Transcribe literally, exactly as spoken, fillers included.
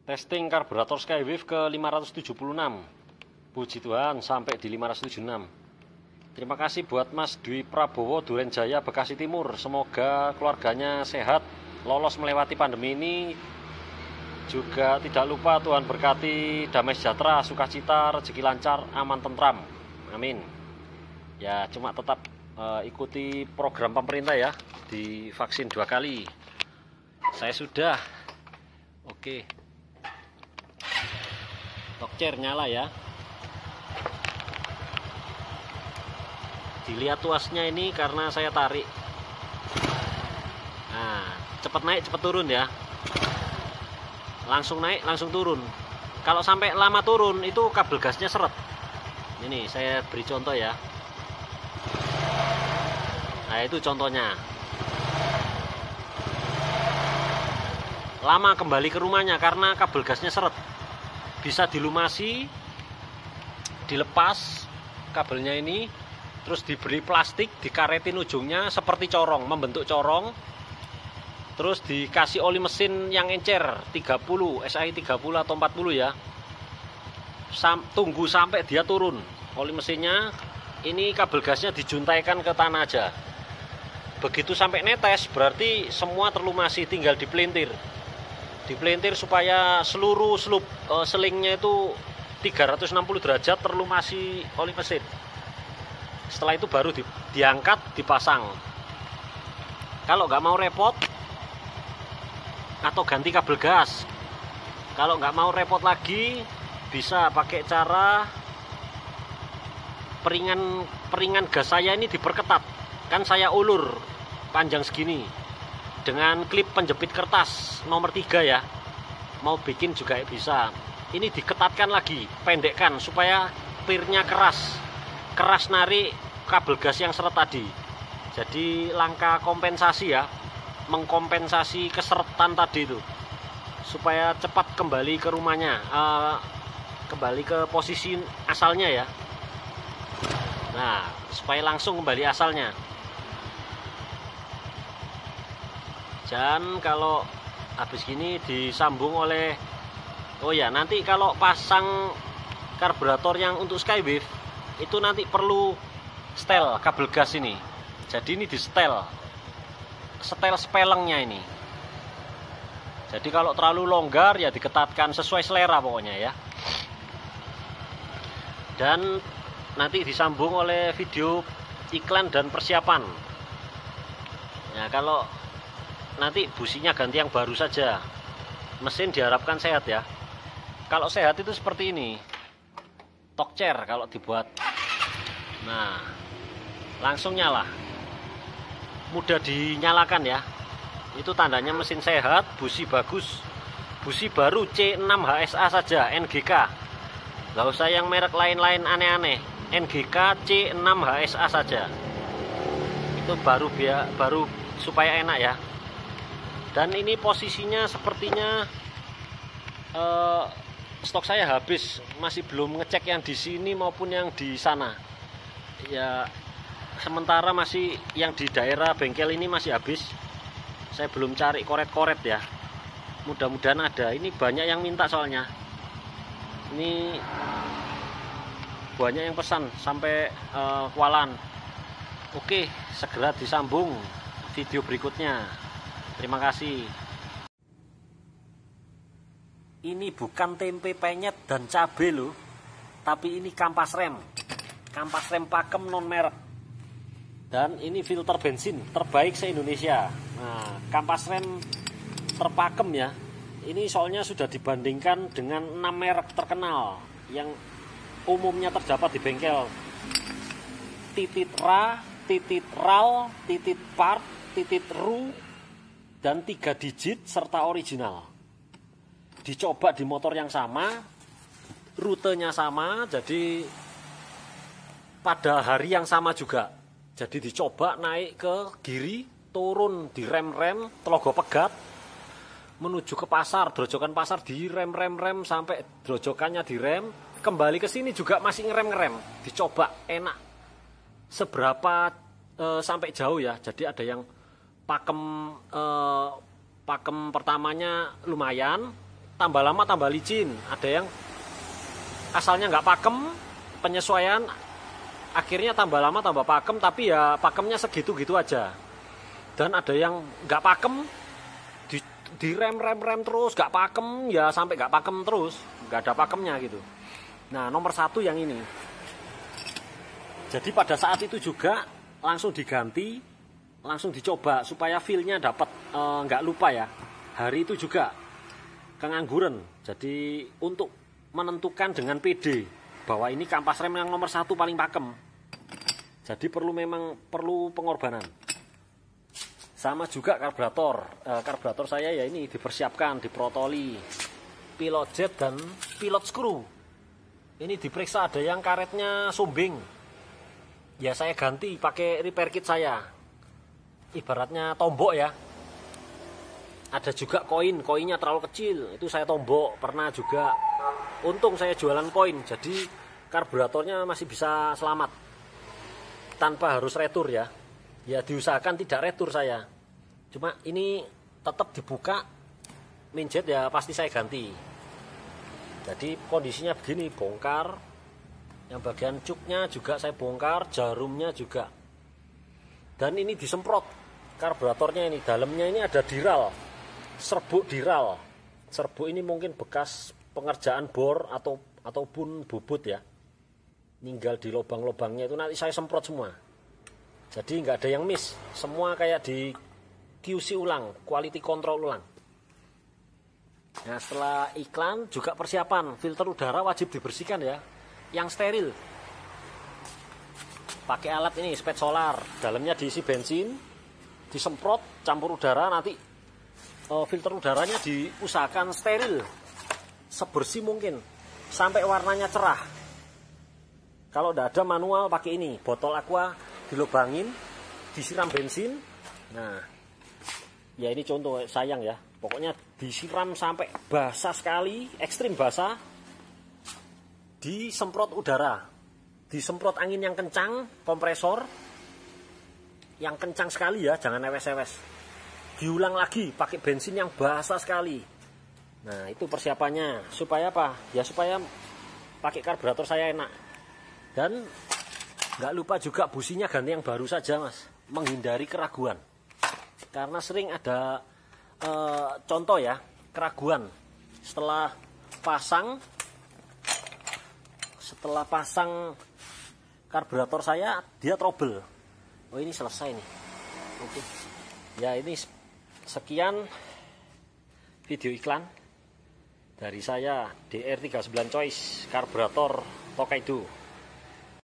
Testing karburator Skywave ke lima ratus tujuh puluh enam. Puji Tuhan sampai di lima ratus tujuh puluh enam. Terima kasih buat Mas Dwi Prabowo Duren Jaya Bekasi Timur. Semoga keluarganya sehat, lolos melewati pandemi ini. Juga tidak lupa Tuhan berkati damai sejahtera, sukacita, rezeki lancar, aman tentram. Amin. Ya cuma tetap uh, ikuti program pemerintah ya, divaksin dua kali. Saya sudah. Oke. Tokcer nyala ya. Dilihat tuasnya ini karena saya tarik. Nah, cepat naik cepat turun ya. Langsung naik langsung turun. Kalau sampai lama turun itu kabel gasnya seret. Ini saya beri contoh ya. Nah, itu contohnya. Lama kembali ke rumahnya karena kabel gasnya seret. Bisa dilumasi, dilepas kabelnya ini, terus diberi plastik, dikaretin ujungnya seperti corong, membentuk corong, terus dikasih oli mesin yang encer tiga puluh, S I tiga puluh atau empat puluh ya. Sam, tunggu sampai dia turun oli mesinnya, ini kabel gasnya dijuntaikan ke tanah aja. Begitu sampai netes berarti semua terlumasi, tinggal dipelintir. Dipelintir supaya seluruh slup e, selingnya itu tiga ratus enam puluh derajat terlumasi oli mesin. Setelah itu baru di, diangkat, dipasang. Kalau nggak mau repot atau ganti kabel gas, kalau nggak mau repot lagi bisa pakai cara peringan peringan gas saya ini diperketat. Kan saya ulur panjang segini dengan klip penjepit kertas nomor tiga ya. Mau bikin juga bisa. Ini diketatkan lagi, pendekkan supaya pirnya keras. Keras narik kabel gas yang seret tadi. Jadi langkah kompensasi ya. Mengkompensasi keseretan tadi itu. Supaya cepat kembali ke rumahnya. Uh, kembali ke posisi asalnya ya. Nah, supaya langsung kembali asalnya. Dan kalau habis gini disambung oleh, oh ya nanti kalau pasang karburator yang untuk Skywave itu nanti perlu setel kabel gas ini. Jadi ini di setel, setel spelengnya ini. Jadi kalau terlalu longgar ya diketatkan sesuai selera pokoknya ya. Dan nanti disambung oleh video iklan dan persiapan. Ya kalau nanti businya ganti yang baru saja. Mesin diharapkan sehat ya. Kalau sehat itu seperti ini. Tokcer kalau dibuat. Nah, langsung nyala. Mudah dinyalakan ya. Itu tandanya mesin sehat, busi bagus. Busi baru C enam H S A saja, N G K. Gak usah yang merek lain-lain aneh-aneh. N G K C enam H S A saja. Itu baru biar baru supaya enak ya. Dan ini posisinya sepertinya eh, stok saya habis, masih belum ngecek yang di sini maupun yang di sana. Ya sementara masih yang di daerah bengkel ini masih habis. Saya belum cari koret-koret ya. Mudah-mudahan ada. Ini banyak yang minta soalnya. Ini banyak yang pesan sampai eh, Kualan. Oke, segera disambung video berikutnya. Terima kasih. Ini bukan tempe penyet dan cabai loh, tapi ini kampas rem. Kampas rem pakem non merek. Dan ini filter bensin terbaik se-Indonesia. Nah, kampas rem terpakem ya. Ini soalnya sudah dibandingkan dengan enam merek terkenal yang umumnya terdapat di bengkel. Titit Ra, Titit Ral, Titit Part, Titit Ru, dan tiga digit serta original. Dicoba di motor yang sama, rutenya sama, jadi pada hari yang sama juga. Jadi dicoba naik ke Giri, turun di rem-rem, Telogo Pegat, menuju ke pasar, drojokan pasar di rem-rem-rem sampai drojokannya di rem, kembali ke sini juga masih ngerem-ngerem. Dicoba enak. Seberapa e, sampai jauh ya. Jadi ada yang pakem eh, pakem pertamanya lumayan, tambah lama tambah licin, ada yang asalnya nggak pakem, penyesuaian akhirnya tambah lama tambah pakem, tapi ya pakemnya segitu-gitu aja. Dan ada yang nggak pakem, di, di rem rem rem terus, nggak pakem ya sampai nggak pakem terus, nggak ada pakemnya gitu. Nah nomor satu yang ini. Jadi pada saat itu juga langsung diganti, langsung dicoba supaya feel-nya dapat, e, nggak lupa ya. Hari itu juga kengangguran. Jadi untuk menentukan dengan P D bahwa ini kampas rem yang nomor satu paling pakem. Jadi perlu memang perlu pengorbanan. Sama juga karburator. E, karburator saya ya ini dipersiapkan, diprotoli, pilot jet dan pilot screw. Ini diperiksa, ada yang karetnya sumbing. Ya saya ganti pakai repair kit saya. Ibaratnya tombok ya. Ada juga koin, koinnya terlalu kecil, itu saya tombok. Pernah juga, untung saya jualan koin, jadi karburatornya masih bisa selamat tanpa harus retur ya. Ya diusahakan tidak retur saya. Cuma ini tetap dibuka, minjet ya pasti saya ganti. Jadi kondisinya begini, bongkar. Yang bagian cuknya juga saya bongkar, jarumnya juga. Dan ini disemprot karburatornya ini, dalamnya ini ada diral, serbuk diral. Serbuk ini mungkin bekas pengerjaan bor atau ataupun bubut ya, ninggal di lubang-lubangnya itu nanti saya semprot semua. Jadi nggak ada yang miss, semua kayak di Q C ulang, quality control ulang. Nah setelah iklan juga persiapan, filter udara wajib dibersihkan ya, yang steril. Pakai alat ini spet solar, dalamnya diisi bensin, disemprot campur udara, nanti filter udaranya diusahakan steril, sebersih mungkin, sampai warnanya cerah. Kalau tidak ada manual pakai ini, botol aqua dilubangin, disiram bensin. Nah, ya ini contoh sayang ya, pokoknya disiram sampai basah sekali, ekstrim basah, disemprot udara, disemprot angin yang kencang, kompresor yang kencang sekali ya, jangan ewes-ewes. Diulang lagi pakai bensin yang basah sekali. Nah itu persiapannya supaya apa ya, supaya pakai karburator saya enak. Dan nggak lupa juga businya ganti yang baru saja mas, menghindari keraguan. Karena sering ada e, contoh ya, keraguan setelah pasang setelah pasang karburator saya dia trouble. Oh ini selesai nih. Oke ya, ini sekian video iklan dari saya D R tiga puluh sembilan Choice karburator Tokaido.